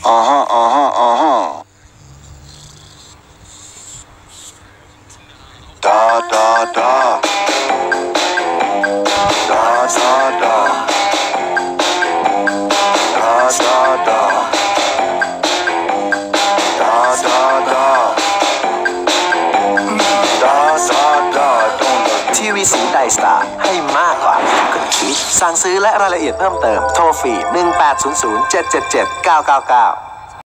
อ่าฮะอ่าฮะอ่าฮะดาดาดาดาดาดาดาดาดาดาดาดาดาดาทีวีสีไดสตาร์ให้มากกว่าคุณคิดสั่งซื้อและรายละเอียดเพิ่มเติมโทรฟรี1800 777 999